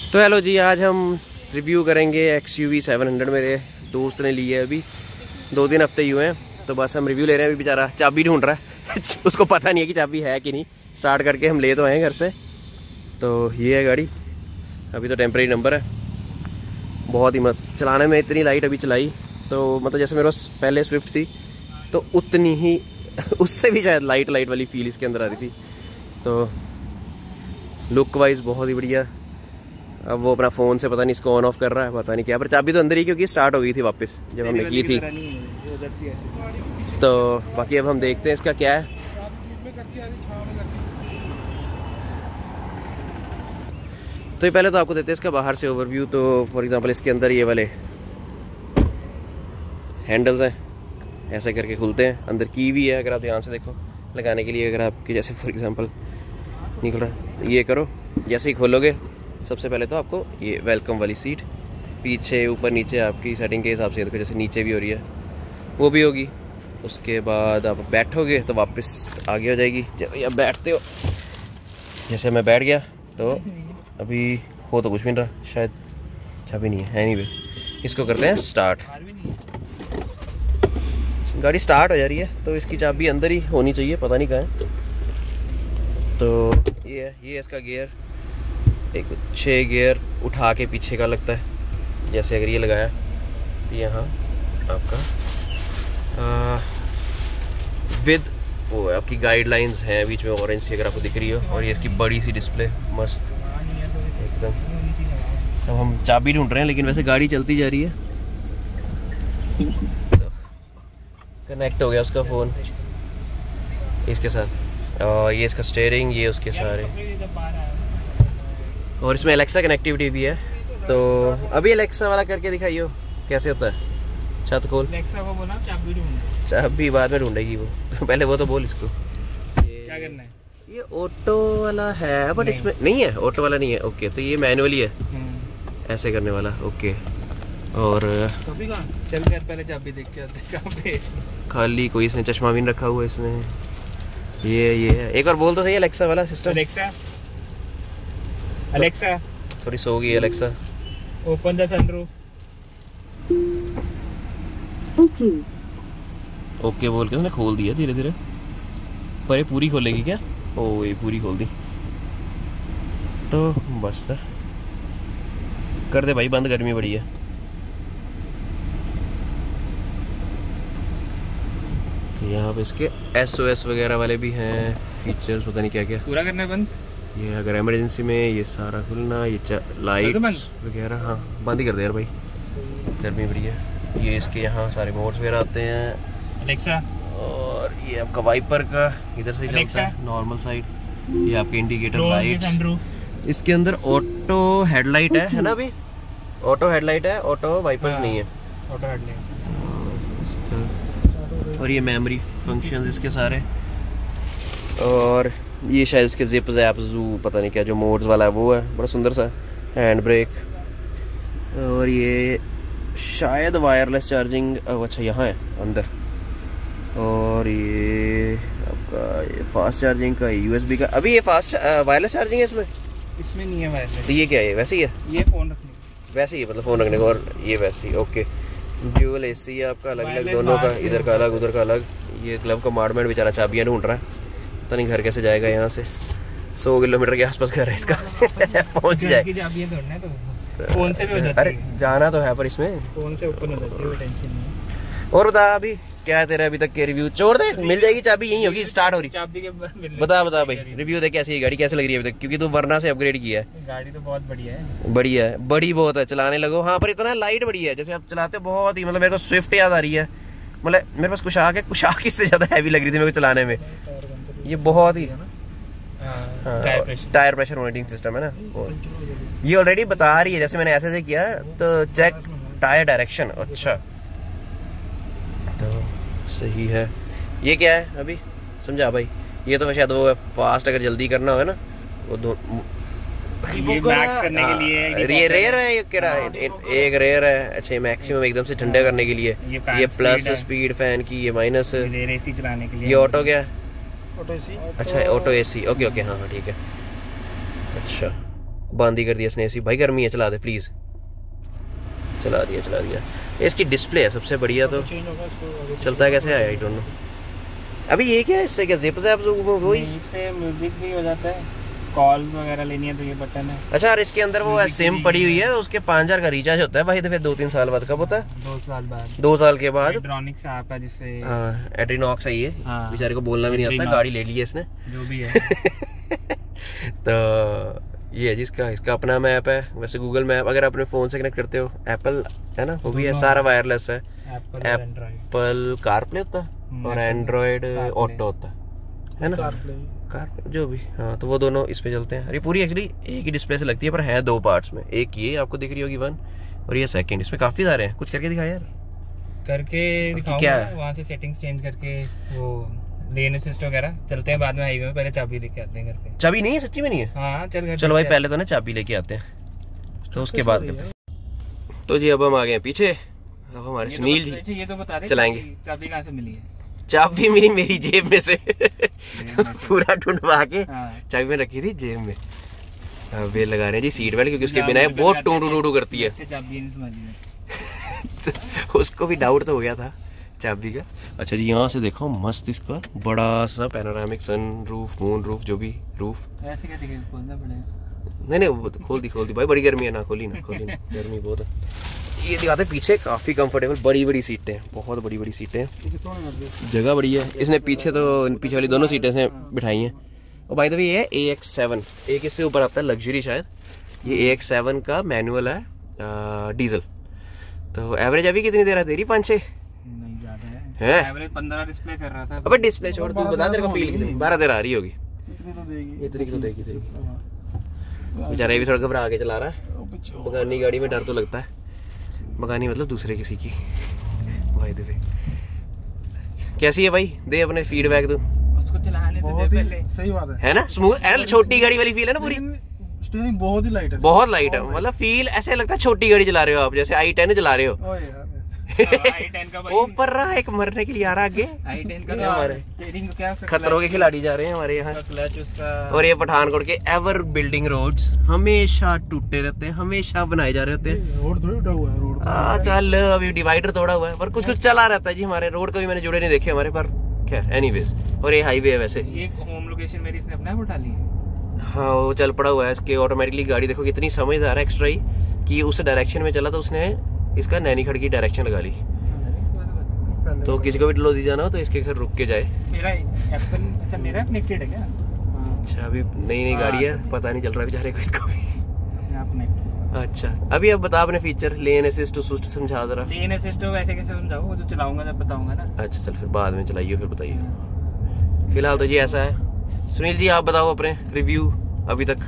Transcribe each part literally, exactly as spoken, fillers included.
तो हेलो जी, आज हम रिव्यू करेंगे X U V seven hundred. मेरे दोस्त ने ली है, अभी दो तीन हफ्ते ही हुए हैं, तो बस हम रिव्यू ले रहे हैं। अभी बेचारा चाबी ढूंढ रहा है उसको पता नहीं है कि चाबी है कि नहीं। स्टार्ट करके हम ले तो आए घर से। तो ये है गाड़ी, अभी तो टेम्परेरी नंबर है। बहुत ही मस्त चलाने में, इतनी लाइट अभी चलाई तो मतलब जैसे मेरे पास पहले स्विफ्ट थी तो उतनी ही उससे भी शायद लाइट लाइट वाली फील इसके अंदर आ रही थी। तो लुक वाइज बहुत ही बढ़िया। अब वो अपना फ़ोन से पता नहीं इसको ऑन ऑफ कर रहा है, पता नहीं क्या, पर चाबी तो अंदर ही, क्योंकि स्टार्ट हो गई थी वापस जब हमने की थी। तो बाकी अब हम देखते हैं इसका क्या है। तो ये पहले तो आपको देते हैं इसका बाहर से ओवरव्यू। तो फॉर एग्जांपल इसके अंदर ये वाले हैंडल्स हैं, ऐसे करके खुलते हैं। अंदर की भी है, अगर आप ध्यान से देखो, लगाने के लिए। अगर आपकी जैसे फॉर एग्जांपल निकल रहा है तो ये करो, जैसे ही खोलोगे सबसे पहले तो आपको ये वेलकम वाली सीट, पीछे ऊपर नीचे आपकी सेटिंग के हिसाब से देखो, जैसे नीचे भी हो रही है वो भी होगी। उसके बाद आप बैठोगे तो वापस आगे हो जाएगी। जब आप बैठते हो, जैसे मैं बैठ गया तो अभी हो तो कुछ भी नहीं रहा, शायद चाबी नहीं है। एनीवेज इसको करते हैं स्टार्ट। गाड़ी स्टार्ट हो जा रही है, तो इसकी चाबी अंदर ही होनी चाहिए, पता नहीं कहाँ है। तो ये है, ये इसका गियर, एक छः गियर उठा के पीछे का लगता है। जैसे अगर ये लगाया तो यहाँ आपका विद वो आपकी गाइडलाइंस हैं बीच में ऑरेंज सी, अगर आपको दिख रही हो। और ये इसकी बड़ी सी डिस्प्ले मस्त एकदम। अब हम चाबी ढूंढ रहे हैं, लेकिन वैसे गाड़ी चलती जा रही है। तो कनेक्ट हो गया उसका फ़ोन इसके साथ। और ये इसका स्टीयरिंग, ये उसके सारे। और इसमें एलेक्सा कनेक्टिविटी भी है। तो अभी एलेक्सा वाला करके दिखाइयो कैसे होता है। छत खोल, एलेक्सा को बोला चाबी ढूंढ। चाबी बाद में ढूंढेगी वो, पहले वो तो बोल इसको क्या करना है। ये ऑटो वाला है, बट इसमें नहीं है, ऑटो वाला नहीं है। ओके, तो ये मैनुअली है, ऐसे करने वाला। ओके, और चल यार पहले चाबी देख के आते कहाँ पे। खाली कोई इसने चश्मा भी नहीं रखा हुआ इसमें। ये ये है, एक और बोल तो सही एलेक्सा वाला सिस्टम। एलेक्सा अलेक्सा थोड़ी सो गई Alexa. Open the sunroof. Okay okay बोल के उसने खोल दिया धीरे धीरे। पर ये पूरी खोलेगी क्या? ओ ये पूरी खोल दी। तो बस था, कर दे भाई बंद, गर्मी बड़ी है। तो यहाँ पे इसके एस ओ एस वगैरह वाले भी हैं फीचर्स, पता नहीं क्या क्या। पूरा करना है बंद ये, अगर इमरजेंसी में ये सारा खुलना, ये लाइट वगैरह। हाँ बंद ही कर दे यार भाई, गर्मी बड़ी है। ये इसके यहाँ सारे मोड्स वगैरह आते हैं। अलेक्सा, और ये आपका वाइपर का इधर से चलता है नॉर्मल साइड। ये आपके इंडिकेटर लाइट। इसके अंदर ऑटो हेडलाइट है, है ना? अभी ऑटो हेडलाइट है, ऑटो वाइपर्स नहीं है। Auto headlight. और ये मेमोरी फंक्शंस इसके सारे। और ये शायद इसके जिप जैप जू पता नहीं क्या, जो मोड्स वाला है वो है, बड़ा सुंदर सा। हैंड ब्रेक, और ये शायद वायरलेस चार्जिंग। अच्छा यहाँ है अंदर। और ये आपका ये फास्ट चार्जिंग का, यूएसबी का। अभी ये फास्ट वायरलेस चार्जिंग है इसमें? इसमें नहीं है वायरलेस। तो ये क्या है? वैसे ही है, ये फ़ोन रखने को वैसे ही, मतलब फ़ोन रखने को। और ये वैसे ही। ओके, ड्यूल एसी है आपका, अलग अलग दोनों का, इधर का अलग उधर का अलग। ये ग्लव कम्पार्टमेंट बेचारा चाबियाँ ढूंढ रहा है, पता नहीं घर कैसे जाएगा। यहाँ से सौ किलोमीटर के आसपास घर है इसका पहुँच जाएगा। तो फोन से भी हो जाती है। अरे जाना तो है, पर इसमें फोन से ओपन हो जाती है, टेंशन नहीं। और बता अभी क्या है तेरा अभी तक के रिव्यू? छोड़ दे, मिल जाएगी चाबी, यही होगी स्टार्ट हो रही चाबी के। बता बता भाई रिव्यू दे, कैसी है गाड़ी, कैसे लग रही है अभी तक? क्योंकि तू वरना से अपग्रेड किया है। गाड़ी तो बहुत बढ़िया है, बढ़िया है, बड़ी बहुत है, चलाने लगो। हाँ पर इतना लाइट बड़ी है, जैसे आप चलाते हो बहुत ही, मतलब मेरे को स्विफ्ट याद आ रही है। मतलब मेरे पास कुशाक है, कुशाक इससे ज्यादा हैवी लग रही थी मेरे को चलाने में। ये बहुत ही टायर प्रेशर मॉनिटरिंग सिस्टम है ना, ये ऑलरेडी बता रही है। जैसे मैंने ऐसे से किया तो चेक टायर डायरेक्शन। अच्छा तो सही है। ये क्या है अभी समझा भाई? ये तो शायद वो है फास्ट, अगर जल्दी करना हो ना वो दो ये मैक्स करने के लिए। ये रेयर है, ये क्या है? एक रेयर है। अच्छा मैक्सिमम एकदम से ठंडा करने के लिए। ये प्लस स्पीड फैन की, ये माइनस एसी चलाने के लिए। ये ऑटो क्या है? Auto AC. अच्छा ऑटो एसी, ओके ओके, हाँ हाँ ठीक है। अच्छा बंद ही कर दिया इसने एसी। भाई गर्मी है, चला दे प्लीज़। चला दिया चला दिया। इसकी डिस्प्ले है सबसे बढ़िया, तो चलता है कैसे है आई डोंट नो। अभी ये क्या है इससे, क्या जिप जैप वही इससे म्यूजिक भी हो जाता है, कॉल्स वगैरह लेनी है तो ये बटन है। अच्छा, और इसके अंदर वो सिम पड़ी हुई है, उसके पाँच हजार का रिचार्ज होता है भाई, तो फिर दो तीन साल बाद कब होता है? दो साल बाद। दो साल के बाद। एड्रोनिक्स ऐप है जिससे, एड्रीनॉक्स है ये, हाँ, बेचारे को बोलना भी नहीं आता, गाड़ी ले ली है इसने जो भी है। तो ये है जिसका, इसका अपना मैप है। वैसे गूगल मैप अगर अपने फोन से कनेक्ट करते हो, एप्पल है ना, वो भी है, सारा वायरलेस है। एप्पल कारप्ले होता है और एंड्रॉयड ऑटो होता है ना, कार जो भी। हाँ, तो वो दोनों इस पे चलते हैं। अरे पूरी एक्चुअली एक ही डिस्प्ले से लगती है, पर है दो पार्ट्स में। एक ये आपको दिख रही होगी वन, और ये सेकंड। इसमें काफी सारे हैं, कुछ करके दिखा यार, करके दिखाऊंगा क्या है? वहाँ से सेटिंग्स चेंज करके वो लेन असिस्ट वगैरह चलते हैं बाद में हाईवे में, पहले चाबी लेके आते हैं घर पे। चाबी नहीं है सच्ची में नहीं है? हाँ चल घर। चलो भाई पहले तो ना चाबी लेके आते हैं, तो उसके बाद करते हैं। तो जी अब हम आ गए पीछे, अब हमारे सुनील जी ये तो बता दे चलाएंगे। चाबी कहाँ से मिली है? चाबी मेरी मेरी जेब में से पूरा ढूंढवा के चाबी में रखी थी जेब में। अब बेल लगा रहे हैं जी सीट बेल्ट, क्योंकि उसके बिना बहुत टू टू टू करती है। उसको भी डाउट तो हो गया था चाबी का। अच्छा जी, यहाँ से देखो मस्त इसका बड़ा सा panoramic sun roof, moon roof, जो भी रूफ। ऐसे क्या दिखेगा, खोलना पड़ेगा? नहीं नहीं खोल दी खोल दी भाई, बड़ी गर्मी है ना, खोली ना खोली ना, गर्मी बहुत है। ये दिखाते पीछे काफी कंफर्टेबल, बड़ी बड़ी सीटें, बहुत बड़ी बड़ी सीटें, जगह बड़ी है। इसने पीछे तो पीछे वाली दोनों सीटें से बिठाई हैं। और भाई तो ये है ए एक्स सेवन, एक इससे ऊपर आता है लग्जरी शायद। ये ए एक्स सेवन का मैनुअल है, डीजल। तो एवरेज अभी कितनी दे रहा है तेरी? पाँच छः है, एवरेज पंद्रह डिस्प्ले कर रहा था। अबे डिस्प्ले छोड़, तू बता तेरे को फील कितनी? बारह तेरह आ रही होगी, इतनी तो देगी तेरी। बेचारा भी थोड़ा घबरा के चला रहा है, बगानी गाड़ी में डर तो लगता है। बगानी मतलब दूसरे किसी की। भाई दे दे कैसी है भाई, दे अपने फीडबैक दो। उसको चलाने दे पहले, सही बात है है ना, स्मूथ एल छोटी गाड़ी वाली फील है ना पूरी। स्टीयरिंग बहुत ही लाइट है, बहुत लाइट है, मतलब फील ऐसे लगता है छोटी गाड़ी चला रहे हो आप, जैसे आई टेन चला रहे हो। आई टेन का भाई ऊपर रहा एक मरने के लिए आ रहा आगे। आई टेन का तो हमारे स्टीयरिंग क्या खतरों के खिलाड़ी जा रहे हैं हमारे यहाँ। क्लच उसका, और ये पठानकोट के एवर बिल्डिंग रोड्स हमेशा टूटे रहते हैं, हमेशा बनाए जा रहे होते हैं। रोड थोड़ी उठा हुआ है, रोड आ, चल अभी डिवाइडर तोड़ा हुआ है, पर कुछ कुछ चला रहता है जी हमारे। रोड कभी मैंने जुड़े नहीं देखे हमारे, पर खैर एनीवेज। और ये हाईवे है वैसे। ये होम लोकेशन मेरी इसने अपने आप उठा ली है। हाँ वो चल पड़ा हुआ है इसके ऑटोमेटिकली। गाड़ी देखो कितनी समझदार है एक्स्ट्रा ही, कि उस डायरेक्शन में चला तो उसने इसका नैनीखड़ की डायरेक्शन लगा ली। तो किसी को भी डलोजी जाना हो तो इसके घर रुक के जाए। मेरा एप्पल, अच्छा मेरा कनेक्टेड है क्या? अच्छा अभी नई नई गाड़ी है, पता नहीं चल रहा बेचारे को इसको भी। अच्छा अभी अब बता अपने फीचर, लेन असिस्ट सुस्ट समझा जरा। लेन असिस्ट वैसे कैसे समझाऊं, वो तो चलाऊंगा जब बताऊंगा ना। अच्छा चल फिर बाद में चलाइए, फिर बताइए। फिलहाल तो जी ऐसा है। सुनील जी आप बताओ अपने रिव्यू अभी तक।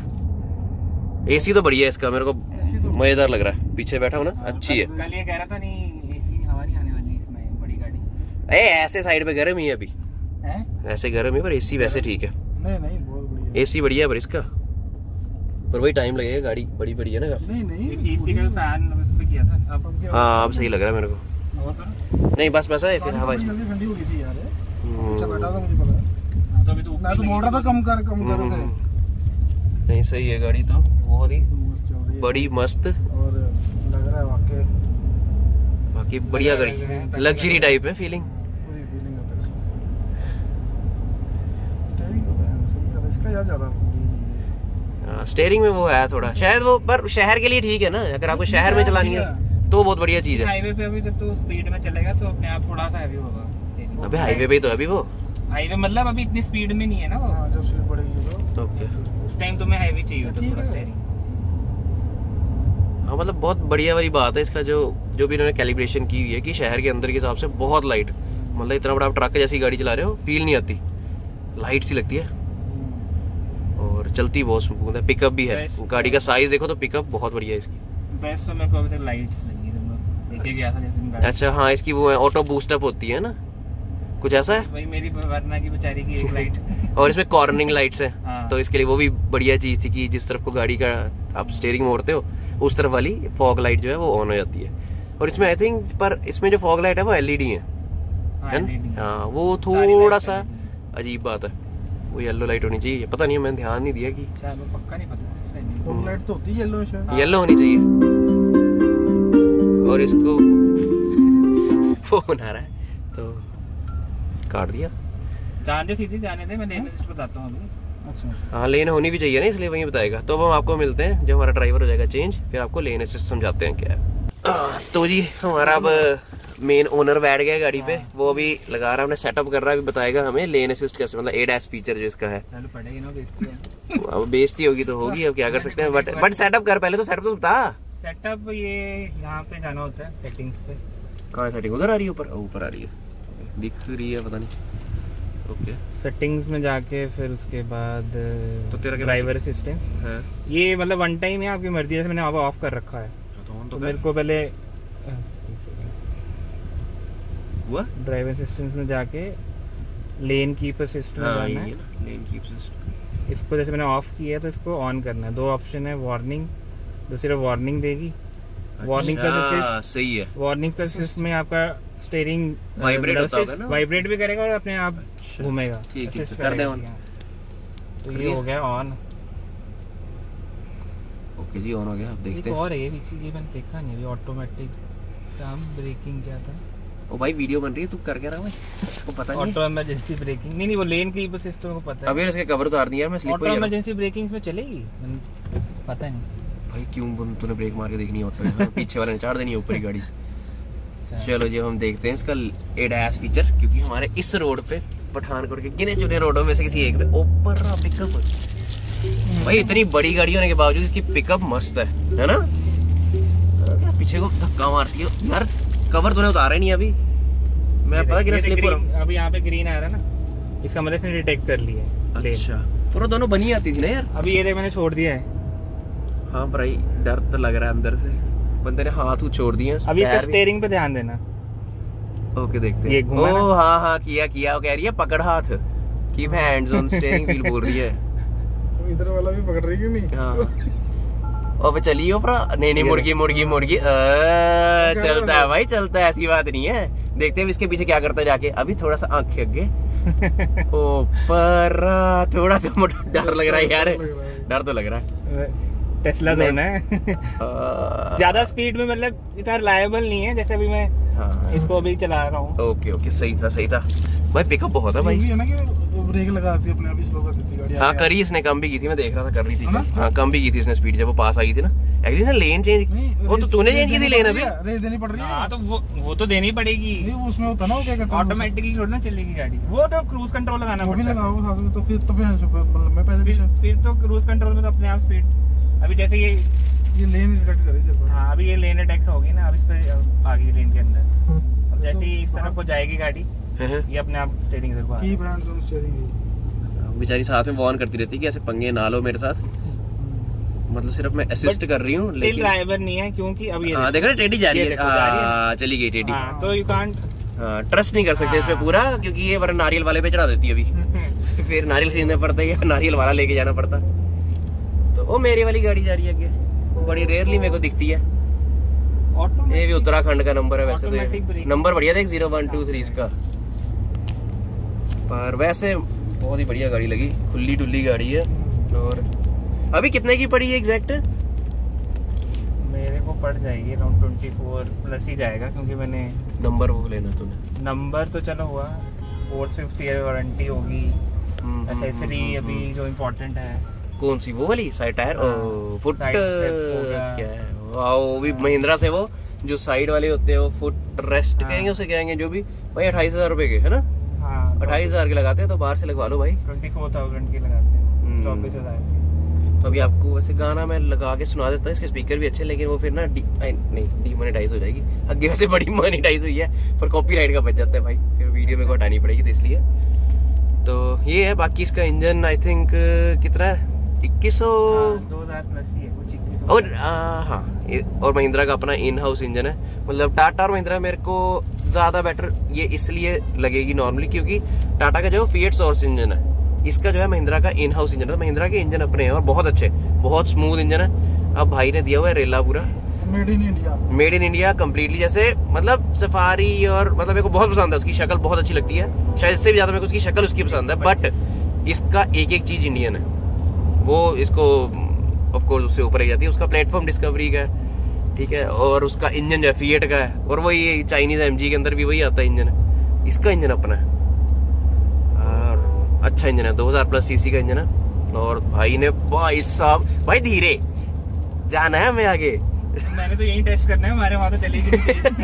एसी तो बढ़िया है इसका, मेरे को तो मजेदार लग रहा है। पीछे बैठा हूँ ना, अच्छी है। कल ये कह रहा था नहीं एसी हवा नहीं आने वाली इसमें, बड़ी गाड़ी। ए ऐसे साइड पे गर्म ही है अभी, हैं ऐसे गर्म है, पर एसी वैसे ठीक है। नहीं नहीं बहुत बढ़िया, एसी बढ़िया है पर इसका, पर वही टाइम लगेगा, गाड़ी बड़ी बढ़िया ना। नहीं नहीं एसी का फैन उस पे किया था। अब हाँ अब सही लग रहा है मेरे को। नहीं बस बस है फिर हवा जल्दी ठंडी हो गई थी यार। अच्छा बैठा था, मुझे पता है। तो अभी तो मैं तो बोल रहा था कम कर कम कर उसे। नहीं सही है गाड़ी तो, बहुत ही बड़ी मस्त, और लग रहा है वाकई बाकी बढ़िया गाड़ी, लग्जरी टाइप है फीलिंग। पूरी फीलिंग आता है। स्टीयरिंग तो सही है इसका यार, ज्यादा हां स्टीयरिंग में वो है थोड़ा शायद वो, पर शहर के लिए ठीक है ना, अगर आपको शहर में चलानी है तो बहुत बढ़िया चीज है। हाईवे पे अभी तक तो स्पीड में चलेगा तो अपने आप थोड़ा सा हैवी होगा। अबे हाईवे पे ही तो अभी वो हाईवे मतलब अभी इतनी स्पीड में नहीं है ना वो। हां जब स्पीड बढ़ेगी तो ओके उस टाइम तुम्हें हाईवे चाहिए होता है थोड़ा स्टीयरिंग। हाँ मतलब बहुत बढ़िया वाली बात है इसका, जो जो भी इन्होंने कैलिब्रेशन की हुई है कि शहर के अंदर के हिसाब से बहुत लाइट, मतलब इतना बड़ा आप ट्रक जैसी गाड़ी चला रहे हो फील नहीं आती, लाइट सी लगती है और चलती बहुत स्मूथ है। पिकअप भी है, गाड़ी का साइज देखो तो पिकअप बहुत बढ़िया है इसकी। बेस्ट तो मेरे को अभी तक लाइट्स लगी है, लेके गया था जैसे। अच्छा हाँ इसकी वो है ऑटो बूस्ट अप होती है ना, कुछ ऐसा है भाई। मेरी वरना की बेचारी की एक लाइट और इसमें कॉर्नरिंग लाइट्स है। हाँ। तो इसके लिए वो भी बढ़िया चीज थी कि जिस तरफ को गाड़ी का आप स्टीयरिंग मोड़ते हो उस तरफ वाली फॉग लाइट जो है वो ऑन हो जाती है। और इसमें आई थिंक पर इसमें जो फॉग लाइट है वो एलईडी है, हाँ वो थोड़ा सा अजीब बात है, वो येलो लाइट होनी चाहिए। पता नहीं मैंने ध्यान नहीं दिया कि पक्का नहीं पता। फॉग लाइट तो होती है येलो शायद, येलो होनी चाहिए। और इसको फोन आ रहा है तो काट दिया। जाने सीधी जाने दे, मैं लेन असिस्ट बताता हूँ अभी। अच्छा हाँ लेन होनी भी चाहिए ना, इसलिए वही बताएगा। तो अब हम आपको मिलते हैं जब हमारा ड्राइवर हो जाएगा चेंज, फिर आपको लेन असिस्ट समझाते हैं क्या है। आ, तो जी हमारा अब मेन ओनर बैठ गया गाड़ी पे, वो अभी लगा रहा है, हमने सेटअप कर रहा है, अभी बताएगा हमें लेन असिस्ट कैसे, मतलब ए डैश फीचर जो इसका है। चलो पड़ेगी ना बेइज्जती है। अब बेइज्जती होगी तो होगी, अब क्या कर सकते हैं। बट बट सेटअप कर, पहले तो सेटअप तो बता। सेटअप ये यहाँ पे जाना होता है सेटिंग्स पे। कहाँ है सेटिंग? उधर आ रही है, ऊपर ऊपर आ रही है, दिख रही है पता नहीं। ओके सेटिंग्स में जाके फिर उसके बाद तो तेरा क्या ड्राइवर असिस्टेंट है? ये मतलब वन टाइम है, आपकी मर्जी है, मैंने ऑफ कर रखा है। तो, तो मेरे को पहले हुआ ड्राइवर असिस्टेंस में जाके लेन कीप असिस्ट में जाना है। लेन कीप असिस्ट इसको जैसे मैंने ऑफ किया है तो इसको ऑन करना है। दो ऑप्शन है, वार्निंग, जो सिर्फ वार्निंग देगी, वार्निंग प्लस असिस्ट। सही है, वार्निंग प्लस असिस्ट में आपका स्टीयरिंग वाइब्रेट होता होगा ना, वाइब्रेट भी करेगा और अपने आप घूमेगा। ठीक है, कर दे ऑन। तो ये हो गया ऑन। ओके जी ऑन हो गया। अब देखते हैं। और है ये चीज, ये मैंने देखा नहीं अभी, ऑटोमेटिक काम ब्रेकिंग क्या था। ओ भाई वीडियो बन रही है, तू कर क्या रहा है? को पता नहीं। ऑटो इमरजेंसी ब्रेकिंग नहीं नहीं वो लेन की सिस्टम को पता है। अबे इसके कवर उतार दिया मैं, स्लिप हो गया। ऑटो इमरजेंसी ब्रेकिंग में चलेगी पता नहीं भाई, क्यों तूने ब्रेक मार के देखनी है ऑटो? पीछे वाले ने चार देनी है ऊपर ही गाड़ी। चलो जी हम देखते हैं इसका ए डैश फीचर, क्योंकि हमारे इस रोड पे पठानकोट के गिने चुने रोडों में से किसी एक पे ऊपर पिकअप। भाई इतनी बड़ी गाड़ी होने के बावजूद इसकी पिकअप मस्त है, है ना? पीछे को धक्का मारती है यार। कवर तूने उतारा नहीं अभी, मैं पता कि स्लिप हो रहा हूं। अभी यहाँ पे ग्रीन आ रहा है ना, इसका मतलब इसने डिटेक्ट कर लिया है। अच्छा पूरा दोनों बनी आती थी ना यार। अभी ये देख मैंने छोड़ दिया है। हाँ भाई डर तो लग रहा है अंदर से, बंदे ने हाथ छोड़ दिए। अभी इसका स्टीयरिंग पे ध्यान देना। ओके देखते हैं। ओ हाँ हाँ किया किया, वो कह रही है पकड़ हाथ, keep hands on steering wheel बोल रही है। तो इधर वाला भी पकड़ रही क्यों नहीं? हाँ और चलिए ऊपर। नहीं नहीं मुर्गी मुर्गी मुर्गी चलता है भाई, चलता है, ऐसी बात नहीं है। देखते हैं इसके पीछे क्या करता है जाके। अभी थोड़ा सा आंख आगे ऊपर, थोड़ा सा डर लग रहा है यार, डर तो लग रहा है। टेस्ला जोन है। ज्यादा स्पीड में मतलब इतना रिलायबल नहीं है, जैसे अभी मैं हाँ, इसको अभी चला रहा हूँ। ओके ओके सही था सही था भाई। पिकअप बहुत है भाई। ये है ना कि ब्रेक लगाती है अपने आप ही, स्लो कर देती है गाड़ी। हाँ करी इसने, कम भी की थी, मैं देख रहा था कर रही थी। हाँ कम भी की थी इसने स्पीड, जब वो पास आई थी ना। एक्चुअली इसने लेन चेंज, वो तो तूने चेंज की थी लेन अभी। रेस देनी पड़ रही है। हाँ तो वो वो तो देनी पड़ेगी। नहीं उसमें होता ना, वो क्या कहते हैं, ऑटोमेटिकली थोड़ी ना चलेगी गाड़ी। वो तो क्रूज कंट्रोल लगाना पड़ता है। वो भी लगाओ साथ में, तो फिर तो फिर मैं पहले फिर तो क्रूज कंट्रोल में तो अपने आप स्पीड। अभी जैसे ये ये लेन डिटेक्ट करेगी। हाँ अभी ये लेन डिटेक्ट होगी ना, अब इस पे आ गई लेन के अंदर। अब जैसे ही इस तरफ को जाएगी गाड़ी, ये अपने आप स्टीयरिंग से की हैंड्स ऑन स्टीयरिंग। बेचारी साथ में वार्न करती रहती है कि ऐसे पंगे ना लो मेरे साथ, मतलब सिर्फ मैं असिस्ट कर रही हूँ लेकिन ड्राइवर नहीं है, क्योंकि अब ये हां देख रहे टेडी जा रही है। हां चली गई टेडी। हां तो यू कांट ट्रस्ट नहीं कर सकते इस पे पूरा, क्योंकि ये वरना नारियल वाले पे चढ़ा देती है अभी। फिर नारियल खरीदना पड़ता है या नारियल वाला लेके जाना पड़ता। तो वो मेरी वाली गाड़ी जा रही है आगे, बड़ी रेयरली मेरे को दिखती है। ये भी उत्तराखंड का नंबर है वैसे तो, नंबर बढ़िया देख जीरो वन टू थ्री इसका। पर वैसे बहुत ही बढ़िया गाड़ी लगी, खुली डुल्ली गाड़ी है। और अभी कितने की पड़ी है एग्जैक्ट? मेरे को पड़ जाएगी अराउंड ट्वेंटी फोर प्लस ही जाएगा, क्योंकि मैंने नंबर वो लेना तूने। नंबर तो चलो हुआ, फोर्थ फिफ्थ ईयर वारंटी होगी, एक्सेसरी अभी जो इम्पोर्टेंट है। कौन सी वो वाली साइड टायर? ओ फुट क्या है वो भी महिंद्रा से, वो जो साइड वाले होते हैं वो फुट रेस्ट कहेंगे उसे, कहेंगे जो भी भाई। अट्ठाईस हजार रुपए के है ना? हाँ अट्ठाईस हजार के लगाते हैं, तो बाहर से लगवा लो भाई। ट्वेंटी फोर थाउजेंड के लगाते हैं, चौबीस हजार। तो अभी आपको वैसे गाना मैं लगा के सुना देता हूँ, इसके स्पीकर भी अच्छे, लेकिन वो फिर ना डी, नहीं डीमोनेटाइज हो जाएगी। आगे वैसे बड़ी मोनेटाइज हुई है, पर कॉपीराइट का बच जाता है भाई, फिर वीडियो में को हटानी पड़ेगी, तो इसलिए। तो ये है। बाकी इसका इंजन आई थिंक कितना है, इक्कीस सौ दो हजार प्लस ही है कुछ, इक्कीस। और हाँ और महिंद्रा का अपना इन हाउस इंजन है। मतलब टाटा और महिंद्रा मेरे को ज्यादा बेटर ये इसलिए लगेगी नॉर्मली, क्योंकि टाटा का जो फिएट सोर्स इंजन है, इसका जो है महिंद्रा का इन हाउस इंजन है। महिंद्रा के इंजन अपने हैं और बहुत अच्छे, बहुत स्मूथ इंजन है। अब भाई ने दिया हुआ है रेला पूरा made in India, made in India completely. जैसे मतलब सफारी, और मतलब मेरे को बहुत पसंद है, उसकी शक्ल बहुत अच्छी लगती है, शायद इससे भी ज्यादा मेरे को उसकी शक्ल उसकी पसंद है। बट इसका एक एक चीज इंडियन है, वो इसको ऑफ कोर्स उससे ऊपर ही जाती है। उसका प्लेटफॉर्म डिस्कवरी का है, ठीक है, और उसका इंजन जो है फिएट का है, और वही चाइनीज एमजी के अंदर भी वही आता है इंजन। इसका इंजन अपना है और अच्छा इंजन है, दो हज़ार प्लस सीसी का इंजन है। और भाई ने भाई साहब भाई धीरे जाना है हमें आगे। मैंने तो यही टेस्ट करना है, हमारे वहां तो चलेगी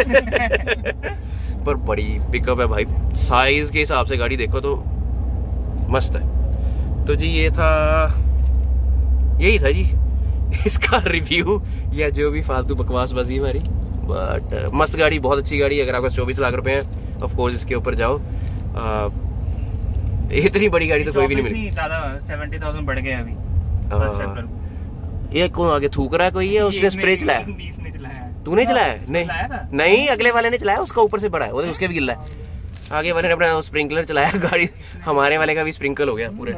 पर बड़ी पिकअप है भाई, साइज के हिसाब से गाड़ी देखो तो मस्त है। तो जी ये था, यही था जी इसका रिव्यू या जो भी फालतू बकवास बाजी हमारी। बट मस्त गाड़ी, बहुत अच्छी गाड़ी। अगर आपका चौबीस लाख रुपए हैं ऑफ कोर्स इसके ऊपर जाओ। आ, इतनी बड़ी गाड़ी तो कोई भी नहीं मिली। ज्यादा सत्तर हज़ार बढ़ गया अभी। ये कौन आगे थूक रहा है कोई? है उसने स्प्रे चलाया, तूने चलाया? नहीं नहीं, अगले वाले ने चलाया, उसका ऊपर से बड़ा है, वो उसके भी गिल्ला है। आगे वाले ने अपना स्प्रिंकलर चलाया, गाड़ी हमारे वाले का भी स्प्रिंकल हो गया पूरे।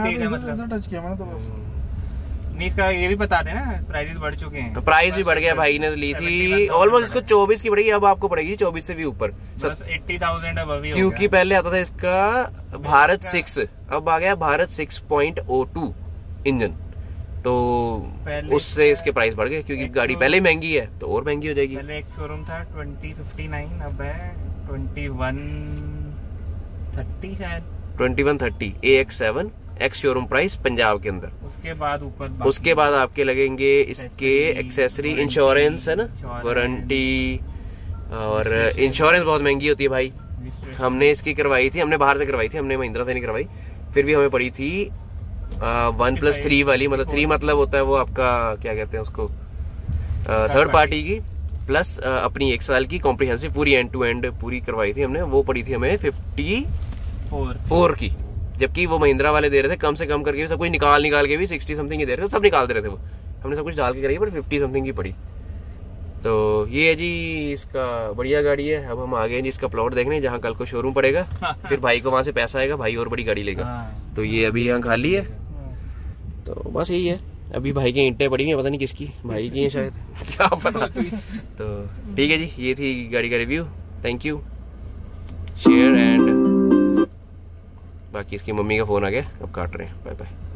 इसका ये भी बता देना, प्राइसेस बढ़ चुके हैं। प्राइस भी बढ़ गया, भाई ने ली थी ऑलमोस्ट इसको चौबीस की पड़ेगी, अब आपको पड़ेगी चौबीस से भी ऊपर, अस्सी हज़ार अब अभी, क्योंकि पहले आता था इसका भारत सिक्स, अब आ गया Bharat six point O two engine, तो उससे इसके प्राइस बढ़ गए, क्योंकि गाड़ी पहले ही महंगी है तो और महंगी हो जाएगी। पहले एक शोरूम था ट्वेंटी फिफ्टी नाइन, अब है ट्वेंटी वन थर्टी शायद, twenty one thirty A X seven ex showroom price Punjab के अंदर। उसके बाद ऊपर उसके बाद आपके लगेंगे इसके एक्सेसरी, इंश्योरेंस है ना, वारंटी, और इंश्योरेंस बहुत महंगी होती है भाई। हमने इसकी करवाई थी, हमने बाहर से करवाई थी, हमने महिंद्रा से नहीं करवाई, फिर भी हमें पड़ी थी वन प्लस थ्री वाली, मतलब थ्री मतलब होता है वो आपका क्या कहते हैं उसको, थर्ड पार्टी की, प्लस अपनी एक साल की कॉम्प्रिहेंसिव पूरी एंड टू एंड पूरी करवाई थी हमने। वो पड़ी थी हमें फिफ्टी फोर की, जबकि वो महिंद्रा वाले दे रहे थे कम से कम करके, सब कुछ निकाल निकाल के भी सिक्सटी समथिंग ही दे रहे थे, सब निकाल दे रहे थे वो, हमने सब कुछ डाल के कराई पर फिफ्टी समथिंग की पड़ी। तो ये है जी इसका बढ़िया गाड़ी है। अब हम आ गए जी इसका प्लॉट देखने, जहाँ कल को शोरूम पड़ेगा, फिर भाई को वहां से पैसा आएगा, भाई और बड़ी गाड़ी लेगा। तो ये अभी यहाँ खाली है, तो बस यही है। अभी भाई की ईंटें पड़ी हैं, पता नहीं किसकी, भाई की है शायद क्या पता। तो ठीक है जी, ये थी गाड़ी का review. Thank you, share and बाकी इसकी मम्मी का फोन आ गया, अब काट रहे हैं। Bye bye.